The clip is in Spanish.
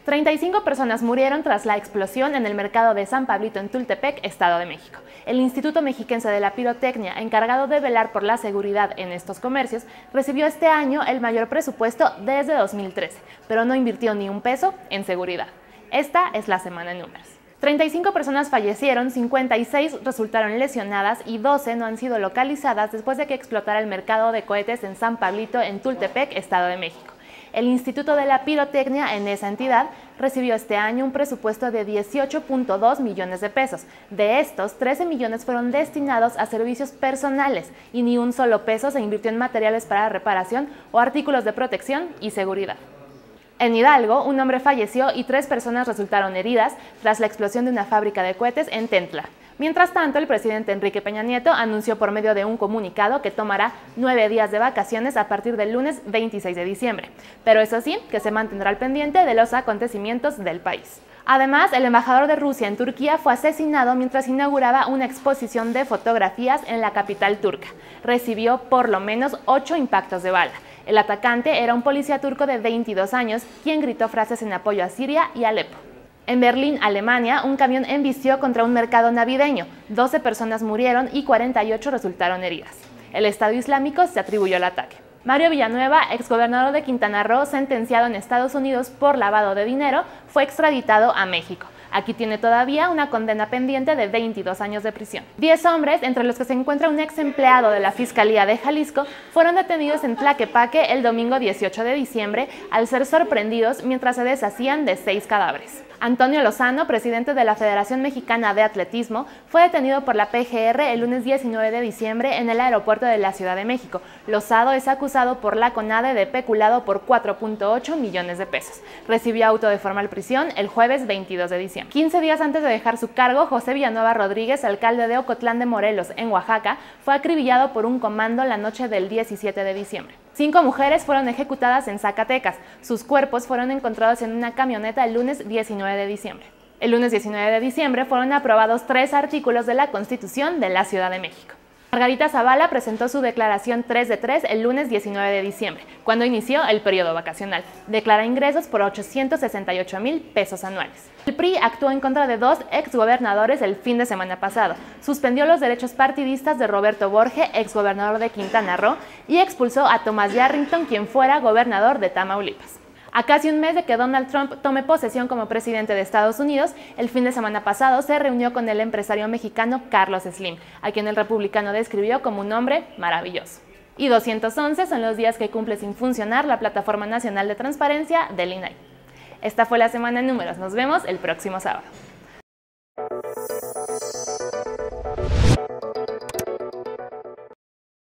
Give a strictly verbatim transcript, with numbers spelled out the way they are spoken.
treinta y cinco personas murieron tras la explosión en el mercado de San Pablito en Tultepec, Estado de México. El Instituto Mexiquense de la Pirotecnia, encargado de velar por la seguridad en estos comercios, recibió este año el mayor presupuesto desde dos mil trece, pero no invirtió ni un peso en seguridad. Esta es la semana en números. treinta y cinco personas fallecieron, cincuenta y seis resultaron lesionadas y doce no han sido localizadas después de que explotara el mercado de cohetes en San Pablito en Tultepec, Estado de México. El Instituto de la Pirotecnia en esa entidad recibió este año un presupuesto de dieciocho punto dos millones de pesos. De estos, trece millones fueron destinados a servicios personales y ni un solo peso se invirtió en materiales para reparación o artículos de protección y seguridad. En Hidalgo, un hombre falleció y tres personas resultaron heridas tras la explosión de una fábrica de cohetes en Tentla. Mientras tanto, el presidente Enrique Peña Nieto anunció por medio de un comunicado que tomará nueve días de vacaciones a partir del lunes veintiséis de diciembre, pero eso sí, que se mantendrá al pendiente de los acontecimientos del país. Además, el embajador de Rusia en Turquía fue asesinado mientras inauguraba una exposición de fotografías en la capital turca. Recibió por lo menos ocho impactos de bala. El atacante era un policía turco de veintidós años, quien gritó frases en apoyo a Siria y Alepo. En Berlín, Alemania, un camión embistió contra un mercado navideño. doce personas murieron y cuarenta y ocho resultaron heridas. El Estado Islámico se atribuyó el ataque. Mario Villanueva, exgobernador de Quintana Roo, sentenciado en Estados Unidos por lavado de dinero, fue extraditado a México. Aquí tiene todavía una condena pendiente de veintidós años de prisión. diez hombres, entre los que se encuentra un ex empleado de la Fiscalía de Jalisco, fueron detenidos en Tlaquepaque el domingo dieciocho de diciembre al ser sorprendidos mientras se deshacían de seis cadáveres. Antonio Lozano, presidente de la Federación Mexicana de Atletismo, fue detenido por la P G R el lunes diecinueve de diciembre en el aeropuerto de la Ciudad de México. Lozano es acusado por la CONADE de peculado por cuatro punto ocho millones de pesos. Recibió auto de formal prisión el jueves veintidós de diciembre. quince días antes de dejar su cargo, José Villanueva Rodríguez, alcalde de Ocotlán de Morelos, en Oaxaca, fue acribillado por un comando la noche del diecisiete de diciembre. Cinco mujeres fueron ejecutadas en Zacatecas. Sus cuerpos fueron encontrados en una camioneta el lunes diecinueve de diciembre. El lunes diecinueve de diciembre fueron aprobados tres artículos de la Constitución de la Ciudad de México. Margarita Zavala presentó su declaración tres de tres el lunes diecinueve de diciembre, cuando inició el periodo vacacional. Declara ingresos por ochocientos sesenta y ocho mil pesos anuales. El P R I actuó en contra de dos exgobernadores el fin de semana pasado. Suspendió los derechos partidistas de Roberto Borge, exgobernador de Quintana Roo, y expulsó a Thomas Yarrington, quien fuera gobernador de Tamaulipas. A casi un mes de que Donald Trump tome posesión como presidente de Estados Unidos, el fin de semana pasado se reunió con el empresario mexicano Carlos Slim, a quien el republicano describió como un hombre maravilloso. Y doscientos once son los días que cumple sin funcionar la Plataforma Nacional de Transparencia del I N A I. Esta fue la semana en números. Nos vemos el próximo sábado.